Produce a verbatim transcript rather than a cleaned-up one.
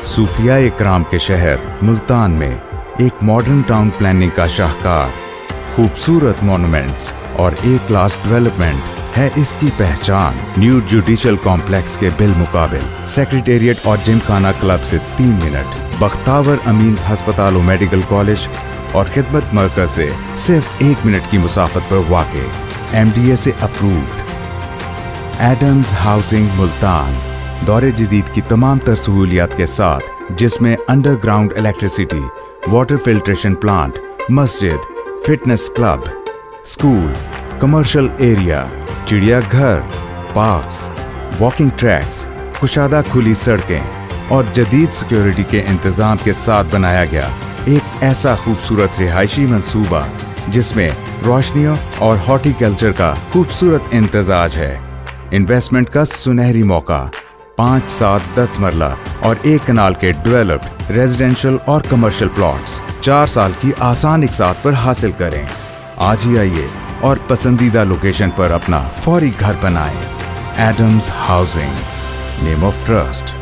सूफिया इकराम के शहर मुल्तान में एक मॉडर्न टाउन प्लानिंग का शाहकार, खूबसूरत मॉन्यूमेंट्स और ए क्लास डेवलपमेंट है इसकी पहचान। न्यू जुडिशल कॉम्प्लेक्स के बिलमुकाबिल सेक्रेटेरिएट और जिमखाना क्लब से तीन मिनट, बख्तावर अमीन हस्पताल और मेडिकल कॉलेज और खिदमत मरकज से सिर्फ एक मिनट की मुसाफत पर वाक़े, एम डी ए से अप्रूव्ड। एडम्स हाउसिंग मुल्तान दौरे जदीद की तमाम तर सहूलियात के साथ, जिसमें underground electricity, water filtration plant, मस्जिद, fitness club, school, commercial area, चिड़ियाघर, पार्क्स, वॉकिंग ट्रैक्स, कुशादा खुली सड़कें और जदीद सिक्योरिटी के इंतजाम के साथ बनाया गया एक ऐसा खूबसूरत रिहायशी मंसूबा जिसमें रोशनियों और हॉर्टिकल्चर का खूबसूरत इंतजाज है। इन्वेस्टमेंट का सुनहरी मौका, पाँच सात दस मरला और एक कनाल के डेवलप्ड रेजिडेंशियल और कमर्शियल प्लॉट्स चार साल की आसान इकसात पर हासिल करें। आज ही आइए और पसंदीदा लोकेशन पर अपना फौरी घर बनाएं। Adams housing, name of trust.